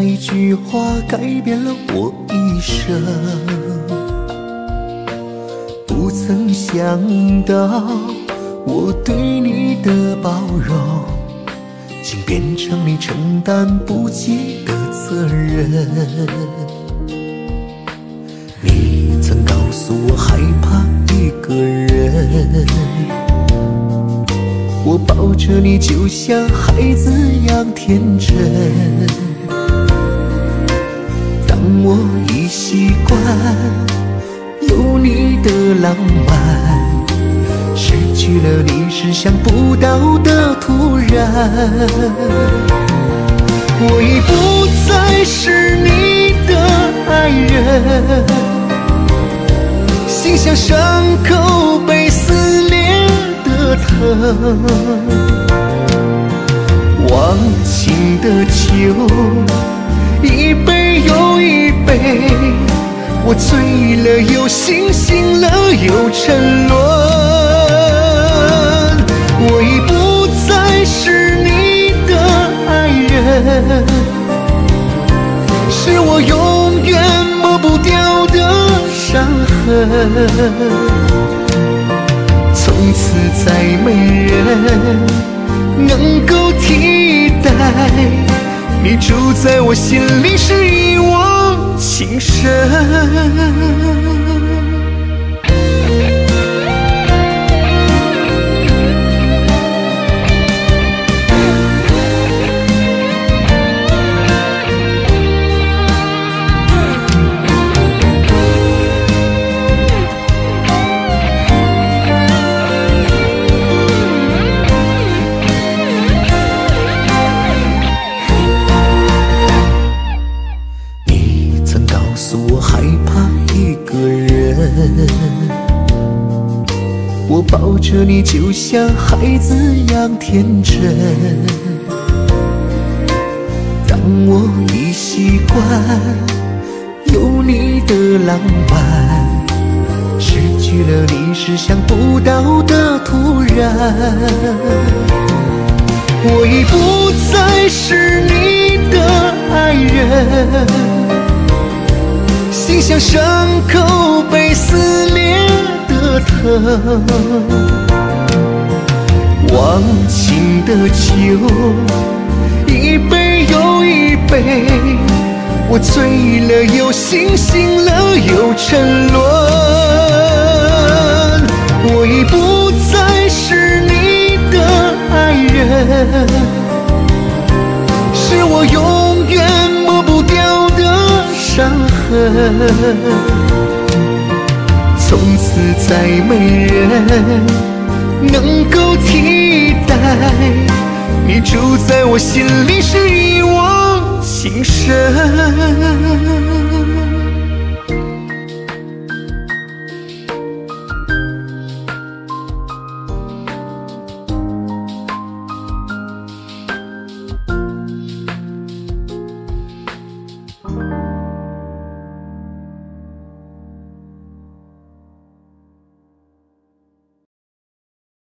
一句话改变了我一生，不曾想到我对你的包容，竟变成你承担不起的责任。你曾告诉我害怕一个人，我抱着你就像孩子样天真。当我已习惯有你的浪漫，失去了你是想不到的突然。我已不再是你的爱人，心像伤口被撕裂的疼，忘情的酒一杯又一杯，我醉了又醒，醒了又沉沦。我已不再是你的爱人，是我永远抹不掉的伤痕。从此再没人能够替代，你住在我心里是一往情深。我抱着你就像孩子样天真，当我已习惯有你的浪漫，失去了你是想不到的突然。我已不再是你的爱人，心像伤口被撕裂的疼，忘情的酒一杯又一杯，我醉了又醒，醒了又沉沦。我已不再是你的爱人，是我永远抹不掉的伤痕。从此再没人能够替代，你住在我心里是一往情深。